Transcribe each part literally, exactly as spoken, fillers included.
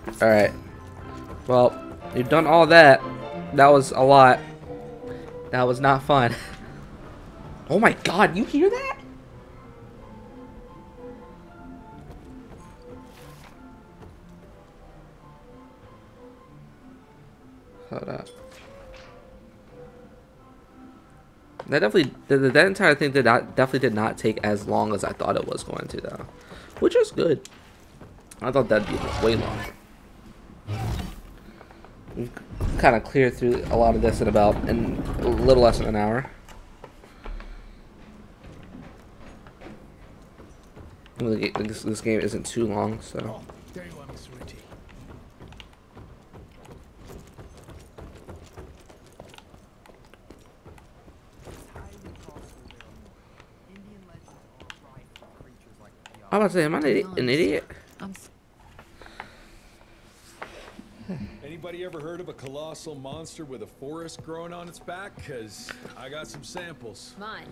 Alright. Well, you've done all that. That was a lot. That was not fun. Oh my god, you hear that? Hold up. That definitely, that, that entire thing did not, definitely did not take as long as I thought it was going to, though. Which is good. I thought that'd be way longer. We've kind of cleared through a lot of this in about, in a little less than an hour. This, this game isn't too long, so. I'm about to say, am I an idiot? An idiot? Anybody ever heard of a colossal monster with a forest growing on its back? Cause I got some samples. Mine.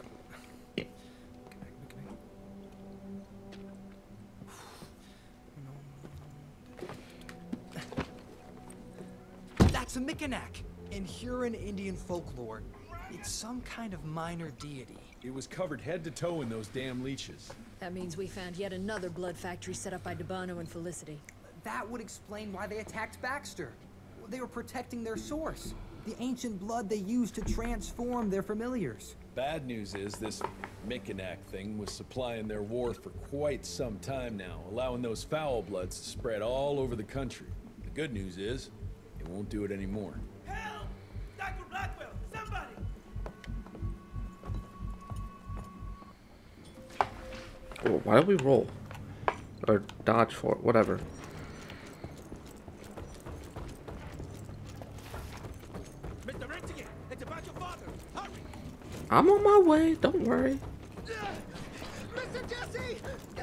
That's a Mikanak. In Huron Indian folklore, it's some kind of minor deity. It was covered head to toe in those damn leeches. That means we found yet another blood factory set up by Debano and Felicity. That would explain why they attacked Baxter. They were protecting their source, the ancient blood they used to transform their familiars. Bad news is this Mikanak thing was supplying their war for quite some time now, allowing those foul bloods to spread all over the country. The good news is, it won't do it anymore. Help! Doctor Blackwell, somebody! Oh, why don't we roll? Or dodge for it, whatever. Mister Rentigan, it's about your father. Hurry! I'm on my way, don't worry. Mister Jesse!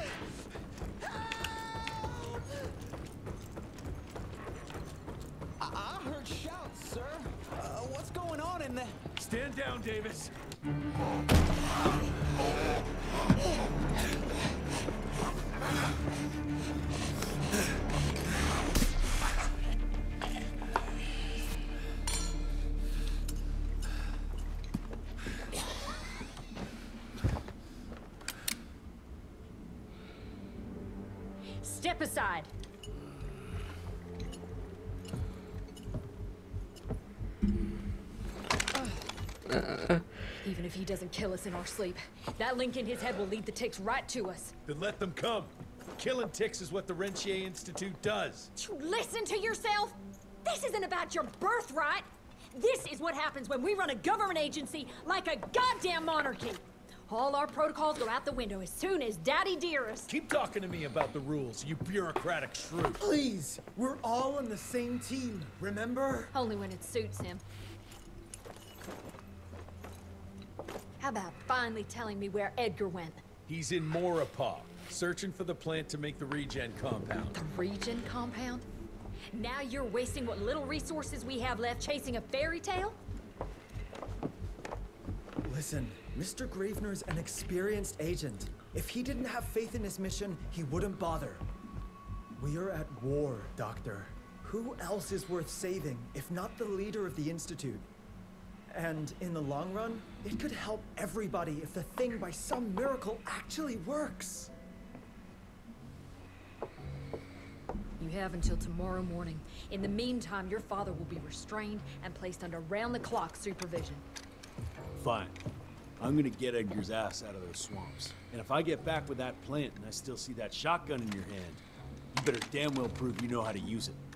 I, I heard shouts, sir. Uh, what's going on in there? Stand down, Davis. Step aside. Uh, Even if he doesn't kill us in our sleep, that link in his head will lead the ticks right to us. Then let them come. Killing ticks is what the Rentier Institute does. You listen to yourself? This isn't about your birthright. This is what happens when we run a government agency like a goddamn monarchy. All our protocols go out the window as soon as Daddy Dearest. Keep talking to me about the rules, you bureaucratic shrew. Please, we're all on the same team, remember? Only when it suits him. How about finally telling me where Edgar went? He's in Maurepas, searching for the plant to make the regen compound. The Regen compound? Now you're wasting what little resources we have left chasing a fairy tale? Listen, Mister Gravener's an experienced agent. If he didn't have faith in his mission, he wouldn't bother. We are at war, Doctor. Who else is worth saving, if not the leader of the Institute? And in the long run, it could help everybody if the thing by some miracle actually works. You have until tomorrow morning. In the meantime, your father will be restrained and placed under round-the-clock supervision. Fine. I'm gonna get Edgar's ass out of those swamps. And if I get back with that plant and I still see that shotgun in your hand, you better damn well prove you know how to use it.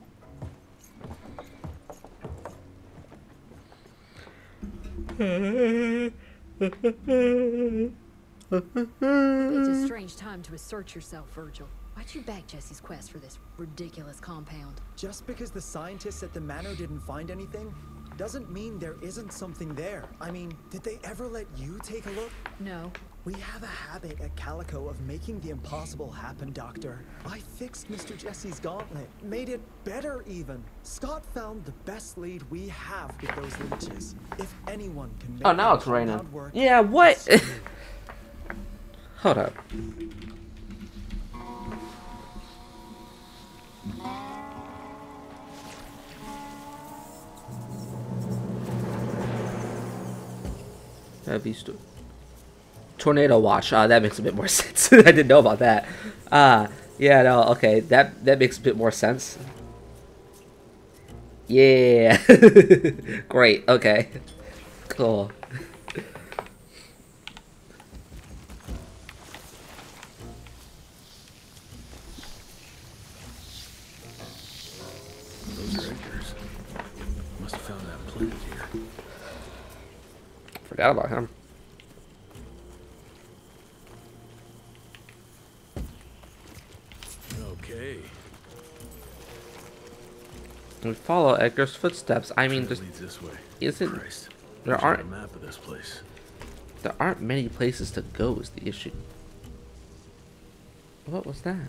It's a strange time to assert yourself, Virgil. Why'd you back Jesse's quest for this ridiculous compound? Just because the scientists at the manor didn't find anything, doesn't mean there isn't something there. I mean, did they ever let you take a look? No. We have a habit at Calico of making the impossible happen, Doctor. I fixed Mister Jesse's gauntlet, made it better even. Scott found the best lead we have with those leeches. If anyone can make oh, now it's raining. Yeah, what? Hold up. Have you sto- Tornado watch. Uh, that makes a bit more sense. I didn't know about that. Uh, yeah, no, okay. That that makes a bit more sense. Yeah. Great. Okay. Cool. Those are Edgar's. Must have found that plant here. Forgot about him. Okay. We follow Edgar's footsteps. I mean, Sure just leads this way. isn't Christ. there Wish I had aren't a map of this place. there aren't many places to go is the issue. What was that?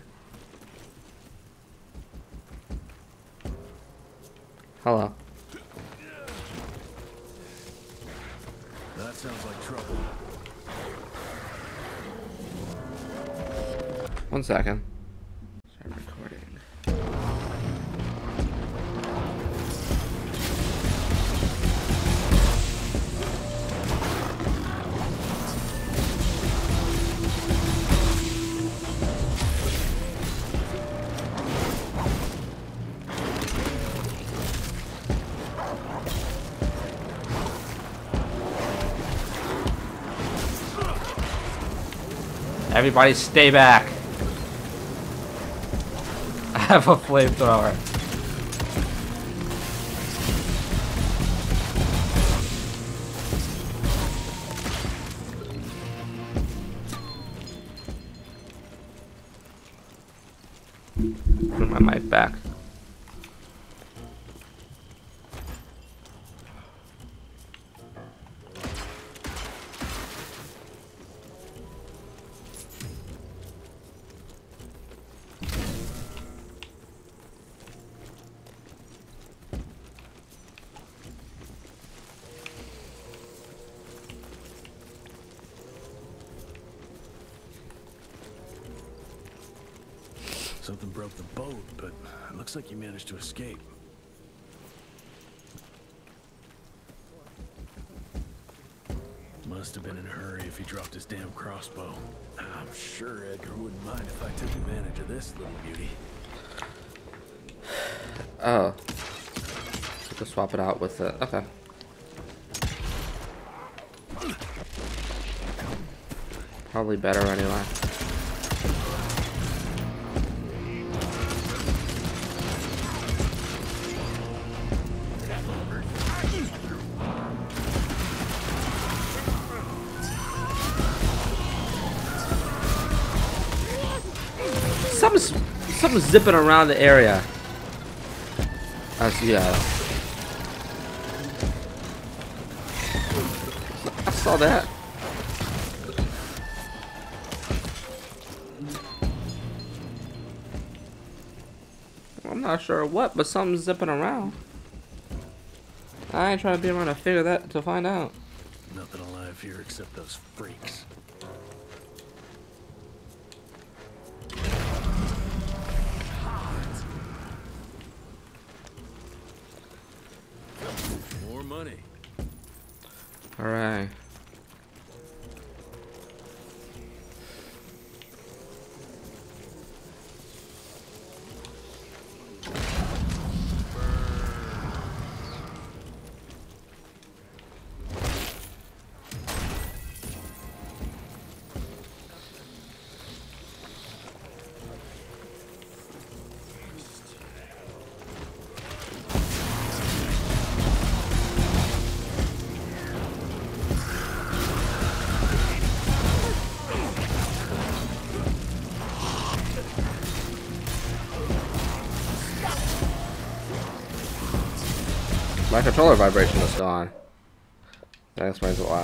Hello. That sounds like trouble. One second. Start recording. Everybody stay back. I have a flamethrower. Put my mic back. Something broke the boat, but it looks like you managed to escape. Must have been in a hurry if he dropped his damn crossbow. I'm sure Edgar wouldn't mind if I took advantage of this little beauty. Oh. So to swap it out with the okay. Probably better anyway. Something's, something's zipping around the area. I see that. I saw that. I'm not sure what, but something's zipping around. I ain't trying to be around to figure that to find out. Nothing alive here except those freaks. More money. All right. My controller vibration is gone. That explains why.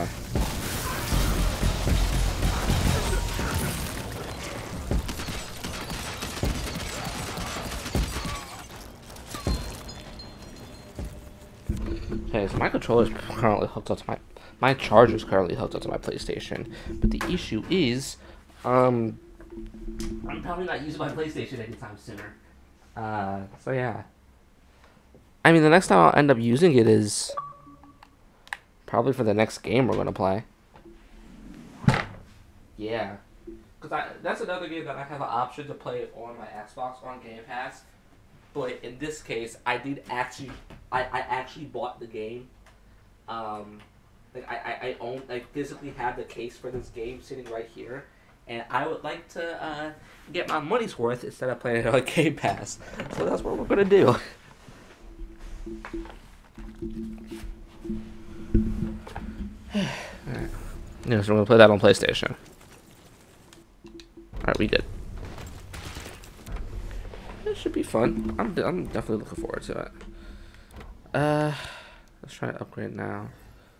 Okay, so my controller is currently hooked up to my my charger is currently hooked up to my PlayStation, but the issue is, um, I'm probably not using my PlayStation anytime sooner. Uh, so yeah. I mean, the next time I'll end up using it is probably for the next game we're gonna play. Yeah, because I that's another game that I have an option to play on my Xbox on Game Pass. But in this case, I did actually, I, I actually bought the game. Um, like I, I, I own, I physically have the case for this game sitting right here, and I would like to uh, get my money's worth instead of playing it on Game Pass. So that's what we're gonna do. Alright. Yeah, so we're gonna play that on PlayStation. Alright, we good. It should be fun. I'm, I'm definitely looking forward to it. Uh, let's try to upgrade now.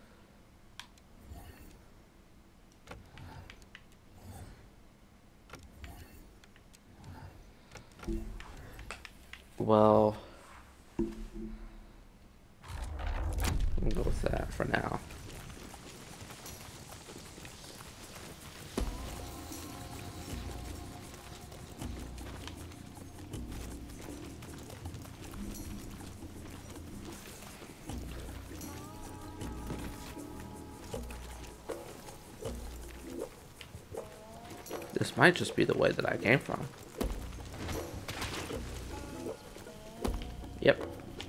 Well, we'll go with that for now. This might just be the way that I came from. Yep.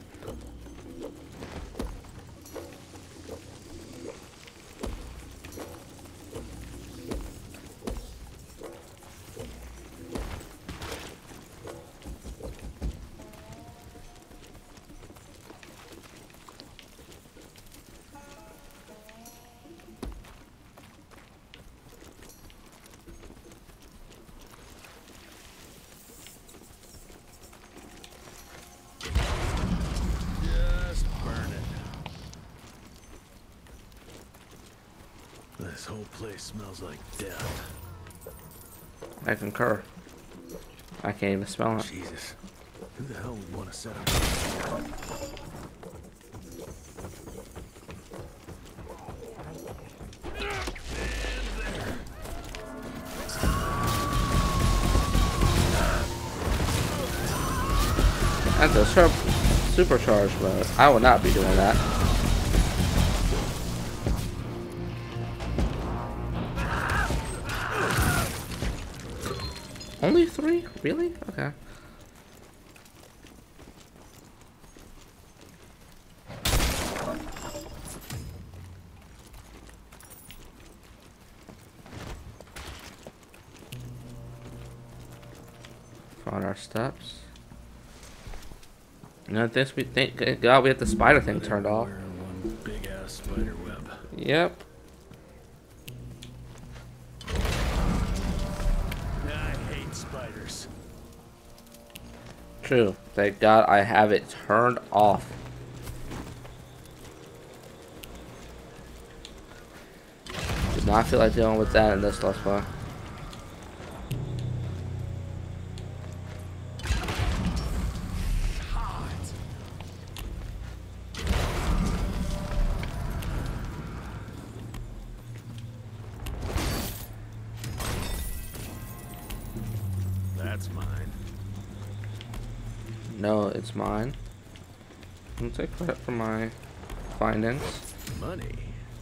This whole place smells like death. I concur. I can't even smell it. Jesus. Who the hell would want to set up? That's a sharp supercharged mode. I will not be doing that. Only three? Really? Okay. Found our steps. No, this we thank God we had the spider thing turned off. One big ass spider web. Yep. I hate spiders. True. Thank God I have it turned off. Did not feel like dealing with that in this Let's Play. That's mine. No, it's mine. I'm gonna take credit for my findings. Money.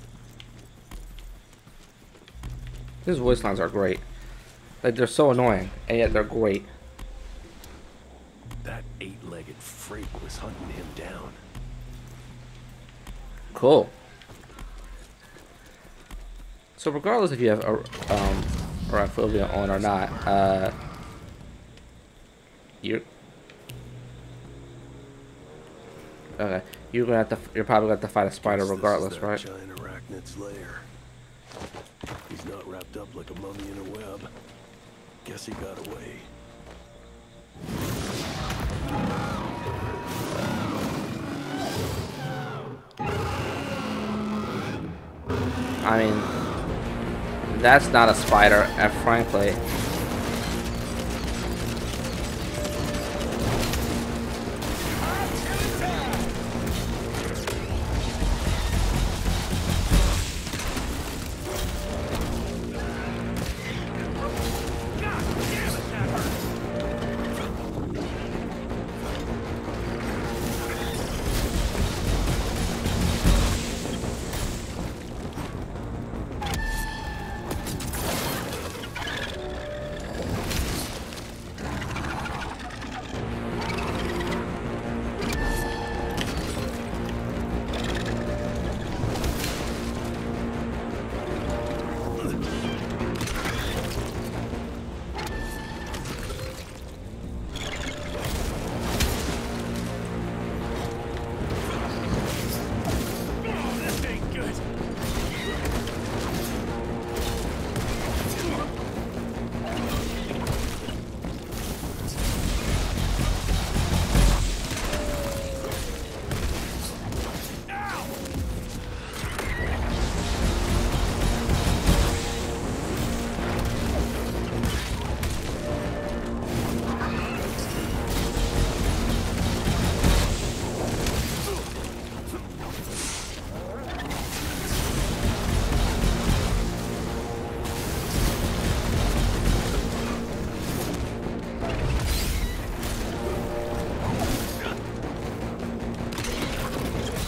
These voice lines are great. Like, they're so annoying, and yet they're great. That eight-legged freak was hunting him down. Cool. So regardless if you have a um, Arachnophobia on or not, uh, you're okay. You're gonna have to. You're probably gonna have to fight a spider regardless, This is that right? giant arachnid's lair. He's not wrapped up like a mummy in a web. Guess he got away. I mean, that's not a spider, and frankly.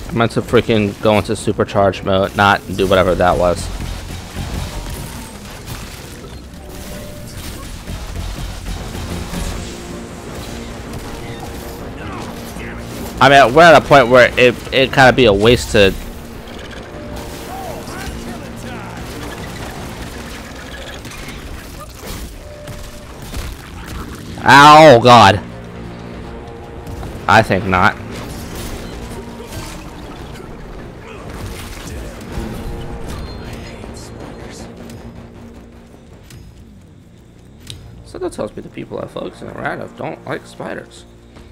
I meant to freaking go into supercharge mode, not do whatever that was. I mean, we're at a point where it it kind of be a waste to. Oh God. I think not. So that tells me the people that focus on Rado don't like spiders.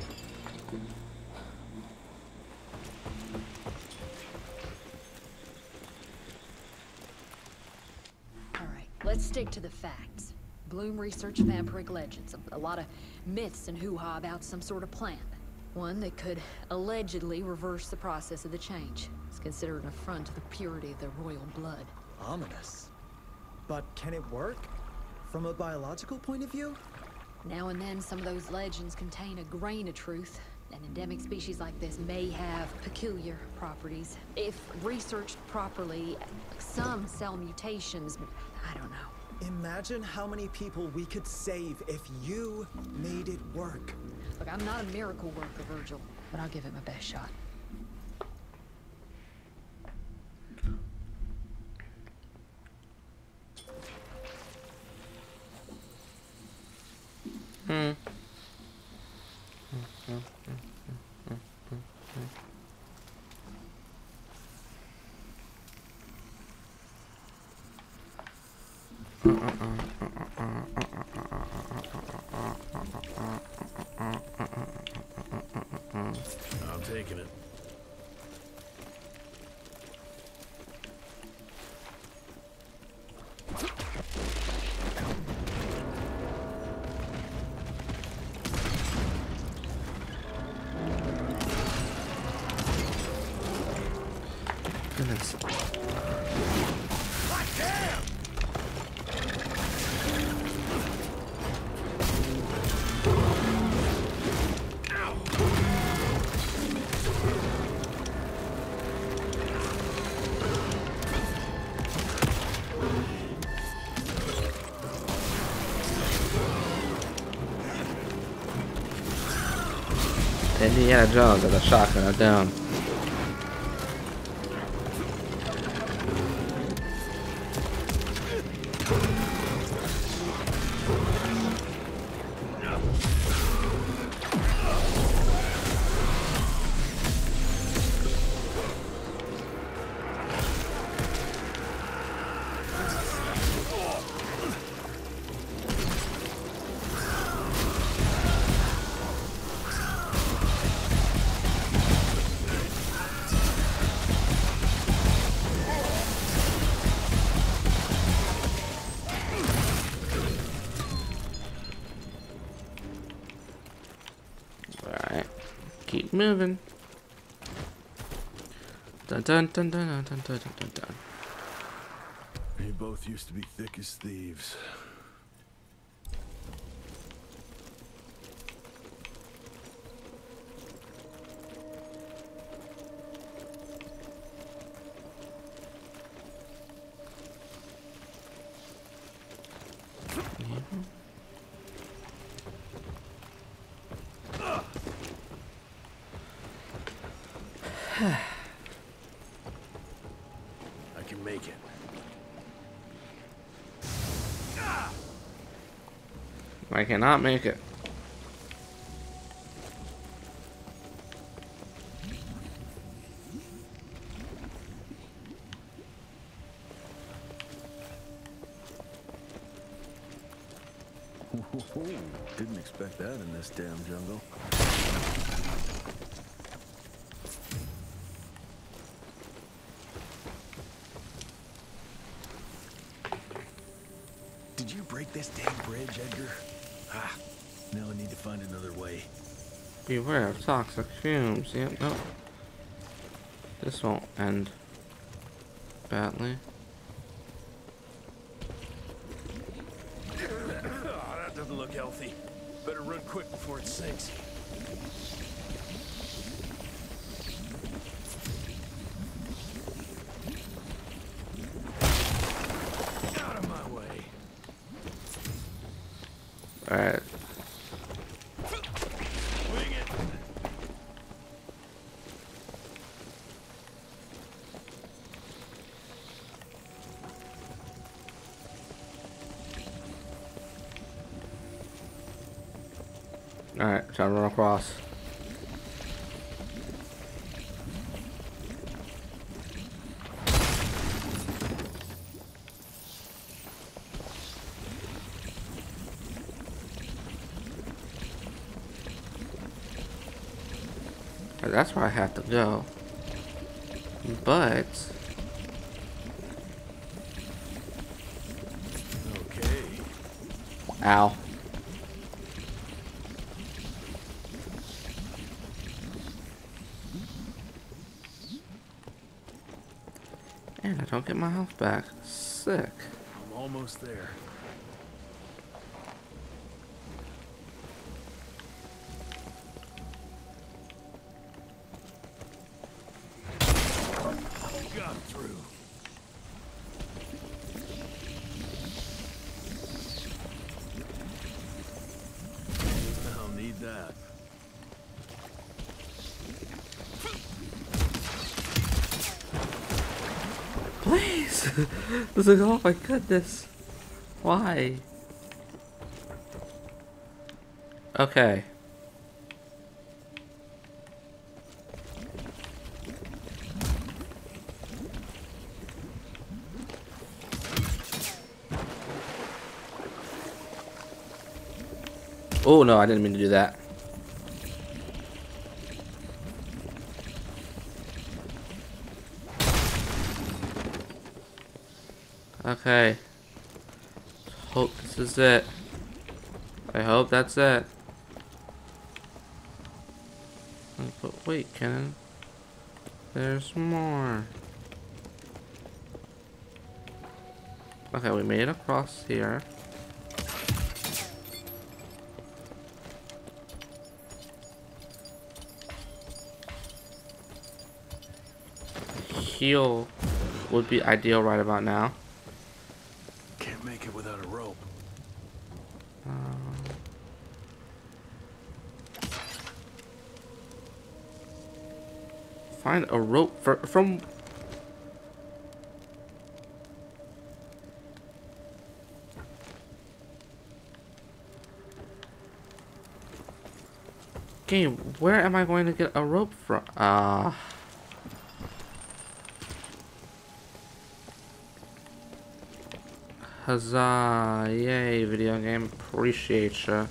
Let's stick to the facts. Bloom researched vampiric legends, a lot of myths and hoo-ha about some sort of plant. One that could allegedly reverse the process of the change. It's considered an affront to the purity of the royal blood. Ominous. But can it work? From a biological point of view? Now and then, some of those legends contain a grain of truth. An endemic species like this may have peculiar properties. If researched properly, some cell mutations, I don't know. Imagine how many people we could save if you made it work. Look, I'm not a miracle worker, Virgil, but I'll give it my best shot. Hmm. I'm taking it. Goodness. Indiana Jones with a shotgun down. Keep moving. Dun dun dun dun dun dun dun dun dun. You both used to be thick as thieves. I can make it. I cannot make it. Didn't expect that in this damn jungle. Did you break this damn bridge, Edgar? Ah, now I need to find another way. Beware of toxic fumes. Yep, no. This won't end badly. Oh, that doesn't look healthy. Better run quick before it sinks. Alright. Alright, time to run across. That's where I have to go. But Okay. ow. And I don't get my health back. Sick. I'm almost there. Got through. I'll need that. Please! This is, oh my goodness. Why? Okay. Oh no, I didn't mean to do that. Okay. Hope this is it. I hope that's it. But wait, Kenan. There's more. Okay, we made it across here. Heal would be ideal right about now. Can't make it without a rope. Um, find a rope for, from. Game, where am I going to get a rope from? Ah. Uh, Huzzah! Yay, video game. Appreciate ya.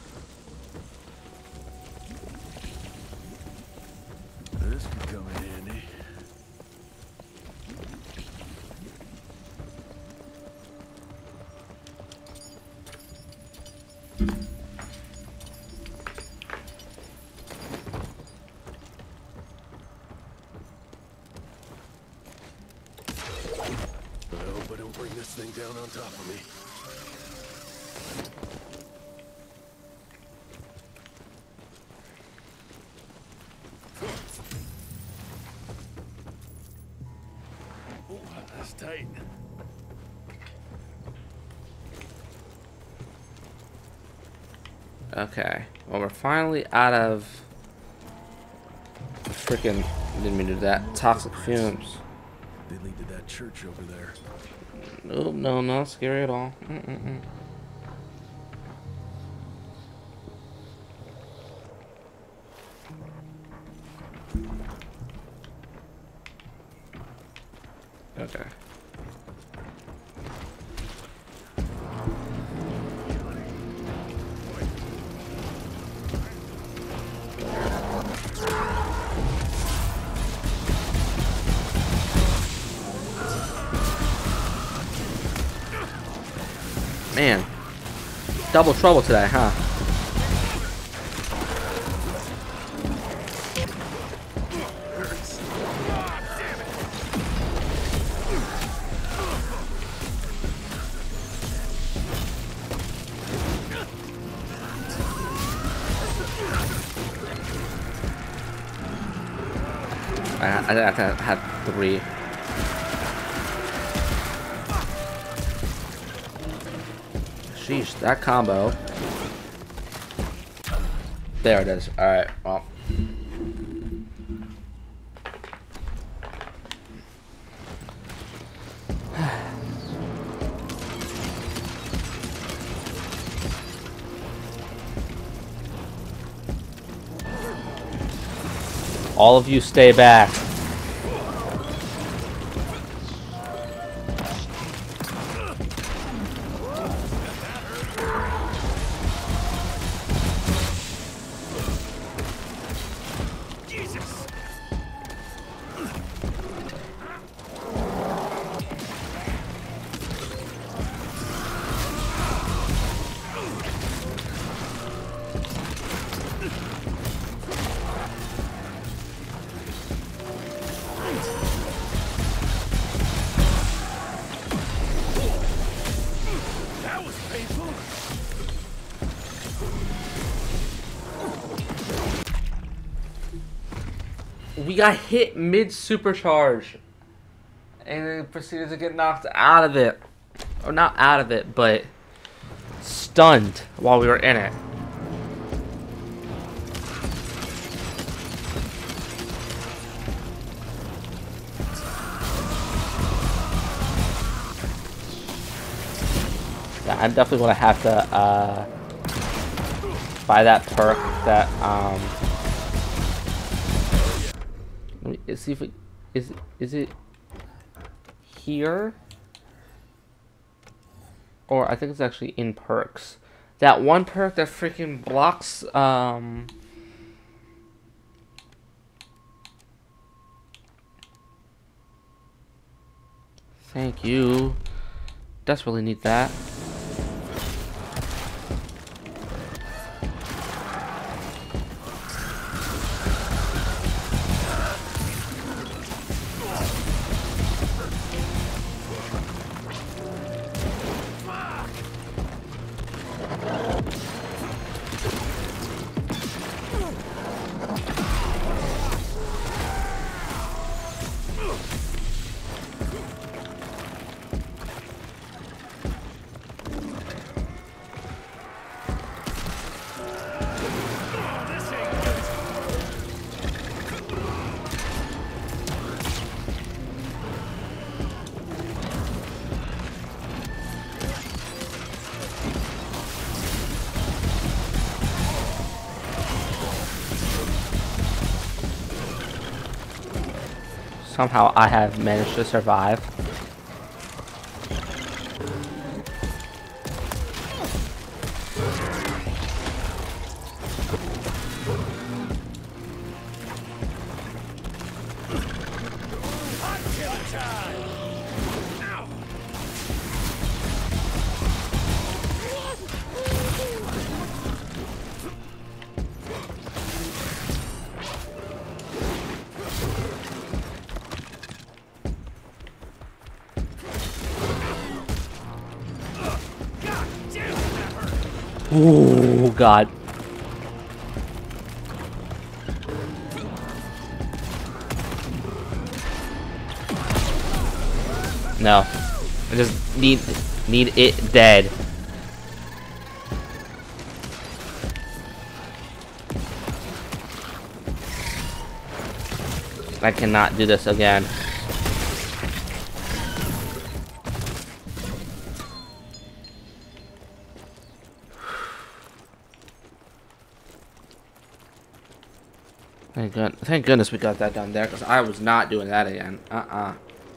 This could come in handy. I hope I don't bring this thing down on top of me. Oh, that's tight. Okay. Well, we're finally out of freaking. Didn't mean to do that. Toxic fumes. They lead to that church over there. Nope, no, not scary at all. Mm-mm-mm. Okay. Man, double trouble today, huh? I, I have to have three. Sheesh, that combo. There it is. Alright, well. All of you stay back. We got hit mid-supercharge and then proceeded to get knocked out of it. Or not out of it, but stunned while we were in it. Yeah, I'm definitely going to have to uh, buy that perk that... Um, Let me see if it is. Is it here? Or I think it's actually in perks. That one perk that freaking blocks. Um. Thank you. Desperately need that. Somehow I have managed to survive. Oh God. No. I just need need it dead. I cannot do this again. Thank God, thank goodness we got that done there, because I was not doing that again. Uh-uh.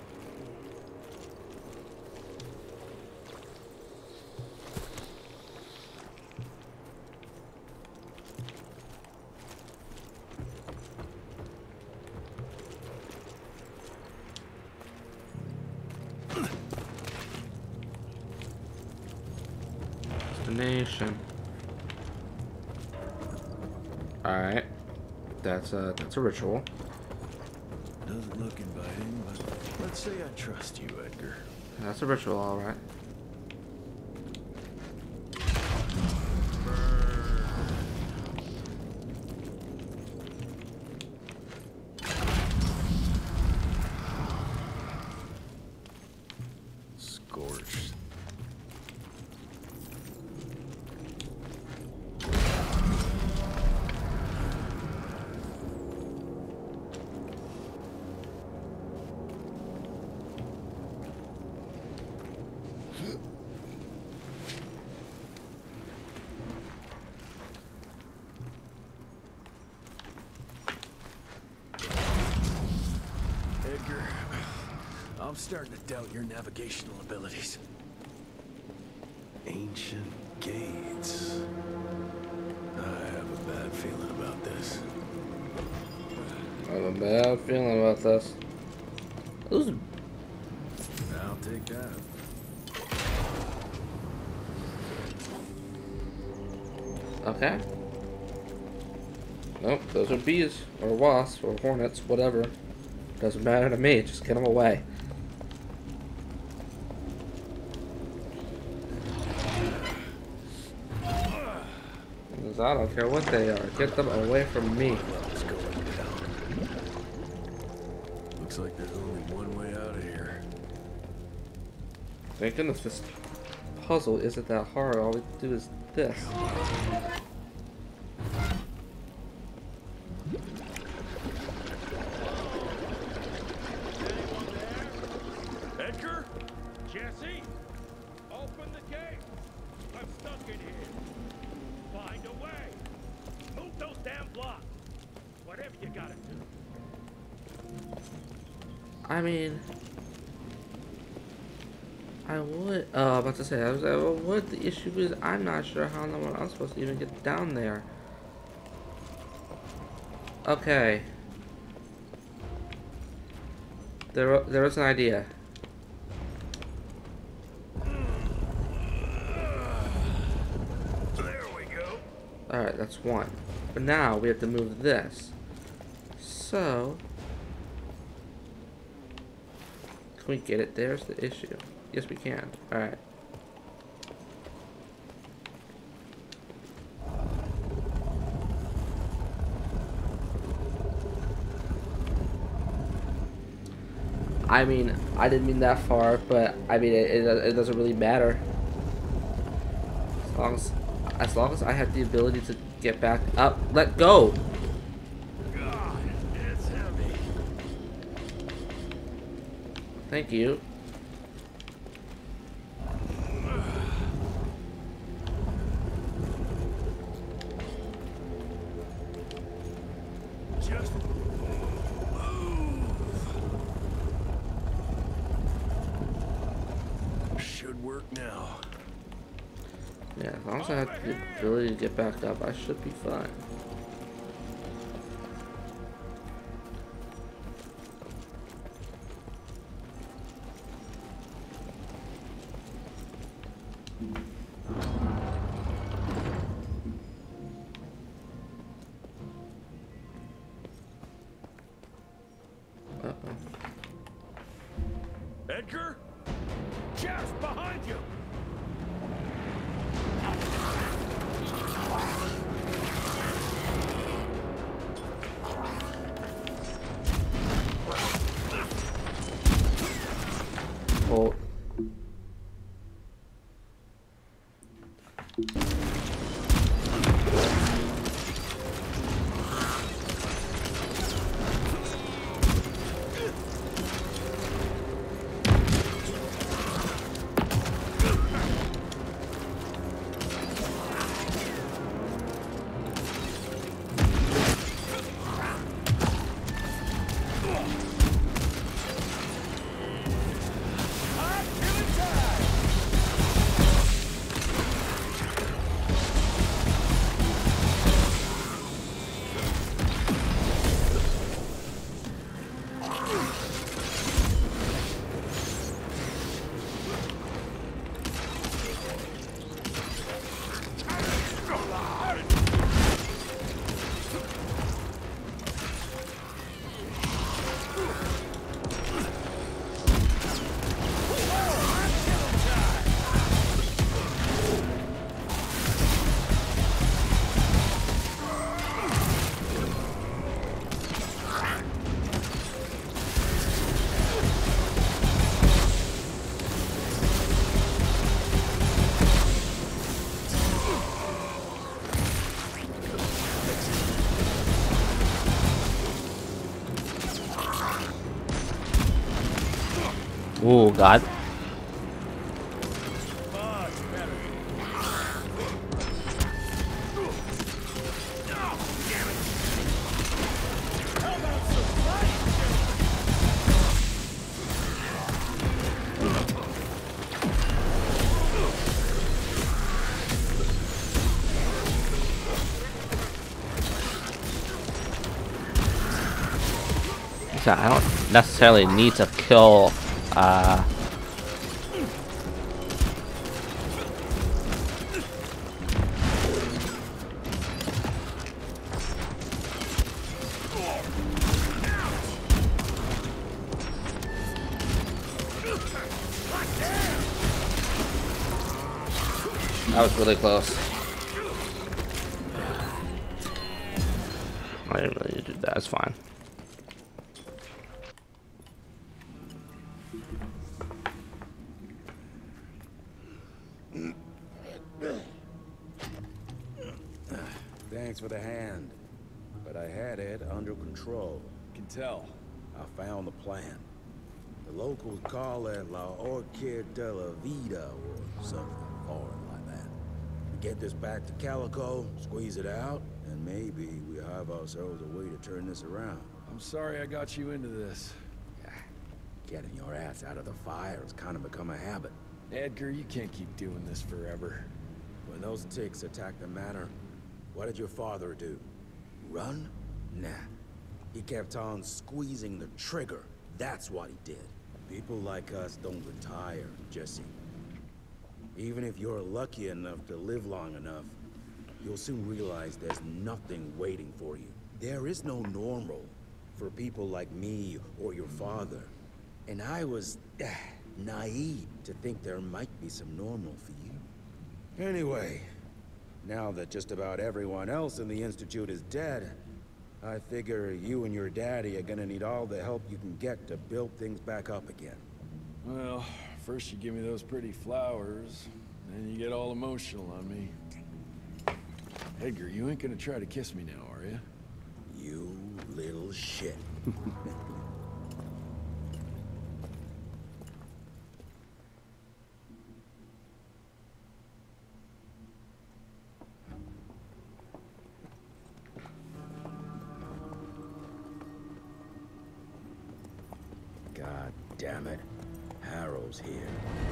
Destination. Alright. That's a, that's a ritual. Doesn't look inviting, but let's say I trust you, Edgar. That's a ritual, alright. Scorched. I'm starting to doubt your navigational abilities. Ancient gates. I have a bad feeling about this. I have a bad feeling about this. Ooh. I'll take that. Okay. Nope, those are bees, or wasps, or hornets, whatever. Doesn't matter to me, just get them away. Because I don't care what they are, get them away from me. Looks like there's only one way out of here. Thank goodness this puzzle isn't that hard, all we do is this. Edgar? Jesse? Open the gate! I'm stuck in here. Find a way. Move those damn blocks. Whatever you gotta do. I mean, I would, uh, about to say, I was, I would, the issue is I'm not sure how no one else supposed to even get down there. Okay. There, there was an idea. There we go. Alright, that's one. But now we have to move this. So, can we get it? There's the issue. Yes, we can. Alright. I mean, I didn't mean that far, but I mean, it, it, it doesn't really matter. As long as, as long as I have the ability to get back up. Let go! God, it's heavy. Thank you. Just Should work now. Yeah, as long as I have the ability to get back up, I should be fine. Uh-oh. Edgar? Jess, behind you! Hold. Oh God. said, I don't necessarily need to kill uh that was really close. I didn't really do that. It's fine. Thanks for the hand, but I had it under control. Can tell. I found the plan. The locals call it La Orchid de la Vida or something foreign like that. We get this back to Calico, squeeze it out, and maybe we have ourselves a way to turn this around. I'm sorry I got you into this. Getting your ass out of the fire has kind of become a habit. Edgar, you can't keep doing this forever. When those ticks attacked the manor, what did your father do? Run? Nah. He kept on squeezing the trigger. That's what he did. People like us don't retire, Jesse. Even if you're lucky enough to live long enough, you'll soon realize there's nothing waiting for you. There is no normal for people like me or your father. And I was uh, naive to think there might be some normal for you. Anyway, now that just about everyone else in the Institute is dead, I figure you and your daddy are gonna need all the help you can get to build things back up again. Well, first you give me those pretty flowers, then you get all emotional on me. Edgar, you ain't gonna try to kiss me now, are you? You little shit. God damn it. Harrow's here.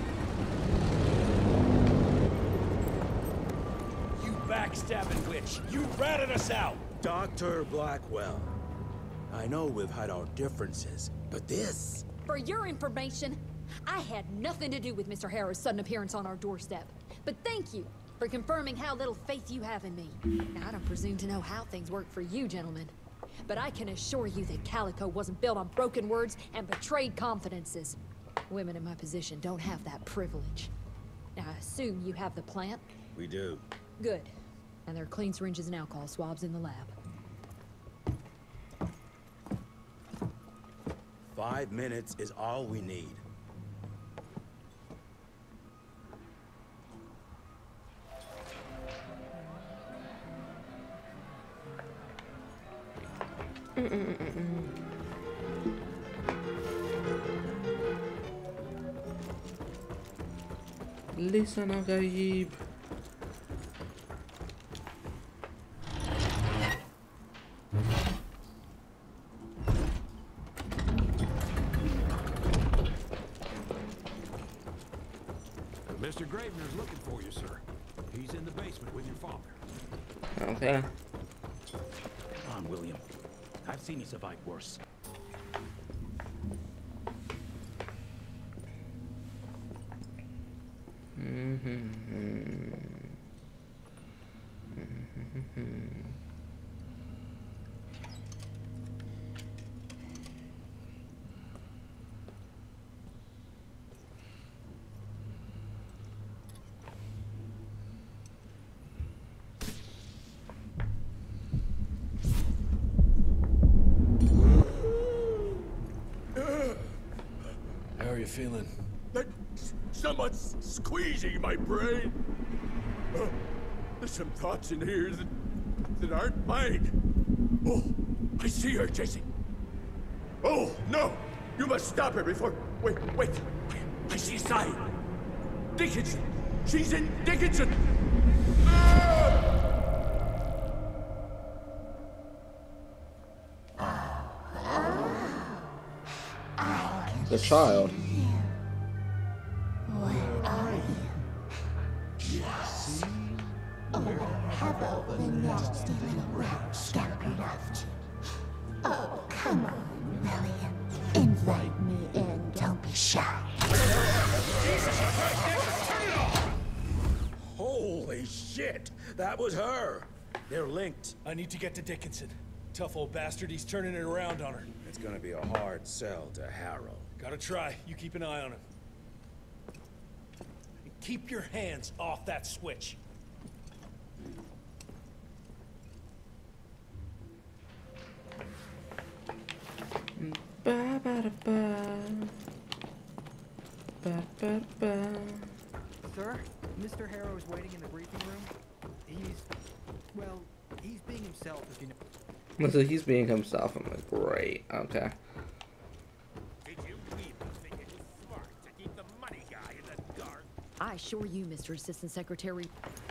You backstabbing witch! You ratted us out! Doctor Blackwell. I know we've had our differences, but this... For your information, I had nothing to do with Mister Harrow's sudden appearance on our doorstep. But thank you for confirming how little faith you have in me. Now, I don't presume to know how things work for you, gentlemen. But I can assure you that Calico wasn't built on broken words and betrayed confidences. Women in my position don't have that privilege. Now, I assume you have the plant? We do. Good. And there are clean syringes and alcohol swabs in the lab. Five minutes is all we need. Listen, Gaib. Mister Gravener's looking for you, sir. He's in the basement with your father. Okay. Come on, William. I've seen you survive worse. How are you feeling? Someone's squeezing my brain. Uh, there's some thoughts in here that, that aren't mine. Oh, I see her, Jesse. Oh, no! You must stop her before... Wait, wait. I see Sai. Dickinson. She's in Dickinson. The child. Where are you? Yes. Or have all the nasty little rats scampered off to? Oh, come on, William. That was her. They're linked. I need to get to Dickinson. Tough old bastard, he's turning it around on her. It's gonna be a hard sell to Harrow. Gotta try. You keep an eye on him. And keep your hands off that switch. Ba, ba, da, ba. Ba, ba, ba. Sir, Mister Harrow is waiting in the briefing room. He's, well, he's being himself, if you know. So he's being himself. I'm like, great. Okay. Did you people think it was smart to keep the money guy in the dark? I assure you, Mister Assistant Secretary.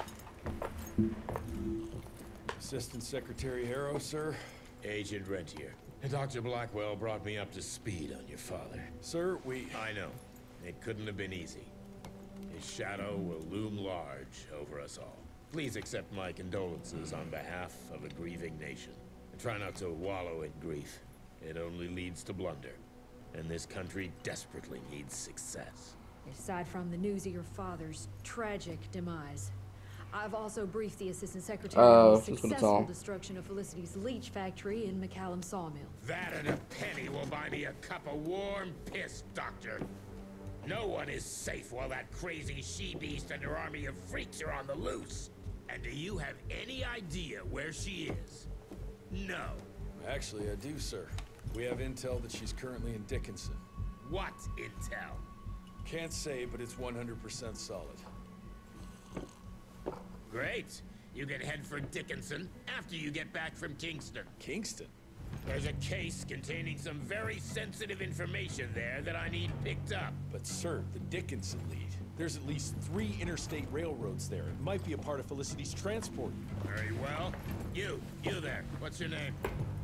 Assistant Secretary Harrow, sir? Agent Rentier. Doctor Blackwell brought me up to speed on your father. Sir, we... I know. It couldn't have been easy. His shadow will loom large over us all. Please accept my condolences on behalf of a grieving nation. And try not to wallow in grief. It only leads to blunder. And this country desperately needs success. Aside from the news of your father's tragic demise, I've also briefed the Assistant Secretary Oh, on the that's what it's successful all. destruction of Felicity's leach factory in McCallum Sawmill. That and a penny will buy me a cup of warm piss, Doctor. No one is safe while that crazy she-beast and her army of freaks are on the loose. And do you have any idea where she is? No. Actually, I do, sir. We have intel that she's currently in Dickinson. What intel? Can't say, but it's one hundred percent solid. Great. You can head for Dickinson after you get back from Kingston. Kingston? There's a case containing some very sensitive information there that I need picked up. But sir, the Dickinson lead. There's at least three interstate railroads there. It might be a part of Felicity's transport. Very well. You, you there. What's your name?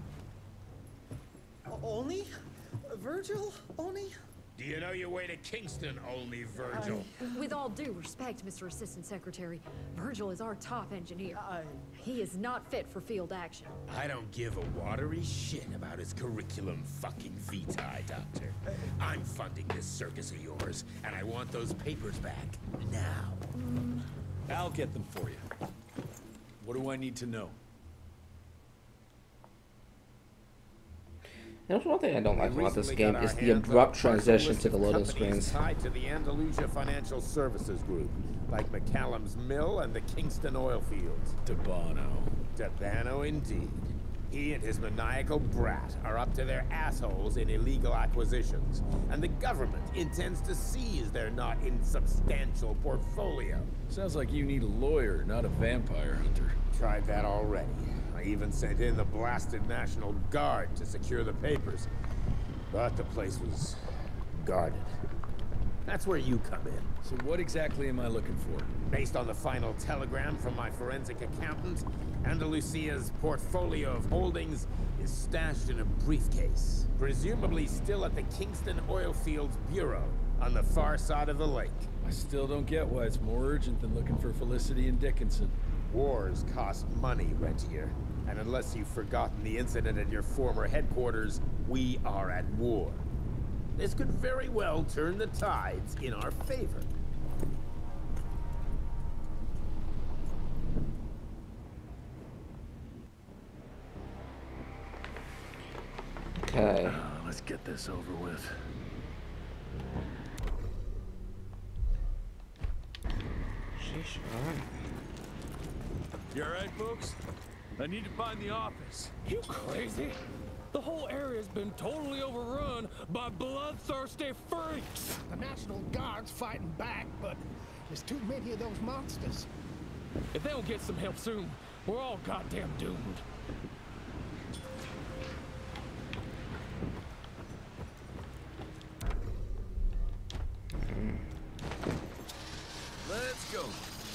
Only? Virgil? Only? Do you know your way to Kingston, only Virgil? With all due respect, Mister Assistant Secretary, Virgil is our top engineer. I... He is not fit for field action. I don't give a watery shit about his curriculum fucking vitae, Doctor. I'm funding this circus of yours, and I want those papers back. Now. Mm. I'll get them for you. What do I need to know? There's one thing I don't like We about this recently game got is our the hands on a abrupt partial transition list to the of loading companies screens. tied to the Andalusia Financial Services Group, like McCallum's Mill and the Kingston oil fields. Debano. Debano indeed. He and his maniacal brat are up to their assholes in illegal acquisitions, and the government intends to seize their not insubstantial portfolio. Sounds like you need a lawyer, not a vampire hunter. Tried that already. I even sent in the blasted National Guard to secure the papers. But the place was guarded. That's where you come in. So what exactly am I looking for? Based on the final telegram from my forensic accountant, Andalusia's portfolio of holdings is stashed in a briefcase, presumably still at the Kingston Oilfields Bureau on the far side of the lake. I still don't get why it's more urgent than looking for Felicity and Dickinson. Wars cost money, Rentier. And unless you've forgotten the incident at your former headquarters, we are at war. This could very well turn the tides in our favor. Okay. Uh, let's get this over with. Sheesh, alright. You alright, folks? I need to find the office. You crazy? The whole area's been totally overrun by bloodthirsty freaks. The National Guard's fighting back, but there's too many of those monsters. If they don't get some help soon, we're all goddamn doomed. Let's go.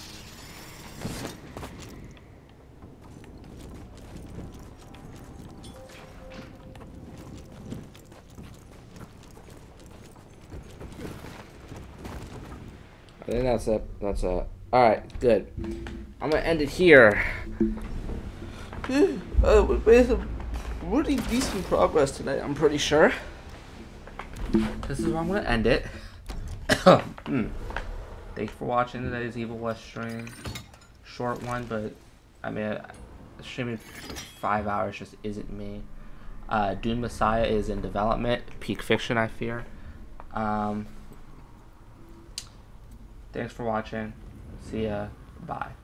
I think that's it. That's it. Alright, good. I'm gonna end it here. Uh, we made some really decent progress tonight, I'm pretty sure. This is where I'm gonna end it. mm. Thank you for watching today's Evil West stream. short one, but I mean, streaming five hours just isn't me. Uh, Dune Messiah is in development. Peak Fiction, I fear. Um, thanks for watching. See ya. Bye.